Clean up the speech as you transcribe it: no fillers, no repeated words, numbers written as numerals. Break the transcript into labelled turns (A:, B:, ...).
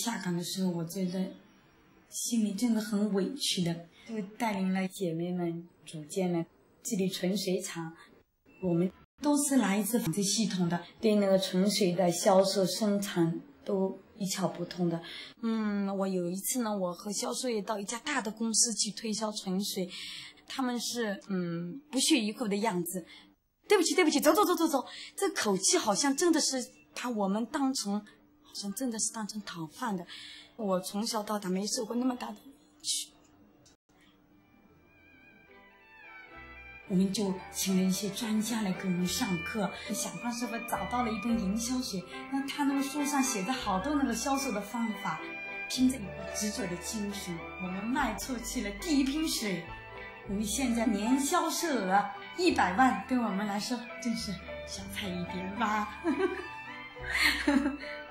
A: 下岗的时候，我觉得心里真的很委屈的，就带领了姐妹们组建了这里纯水厂。我们都是来自纺织系统的，对那个纯水的销售生产都一窍不通的。我有一次呢，我和销售也到一家大的公司去推销纯水，他们是不屑一顾的样子。对不起，走，这口气好像真的是把我们当成，好像真的是当成讨饭的。我从小到大没受过那么大的委屈。我们就请了一些专家来给我们上课，想方设法找到了一本营销学，那他那个书上写着好多那个销售的方法，凭着一股执着的精神，我们卖出去了第一瓶水。我们现在年销售额100万，对我们来说真是小菜一碟吧。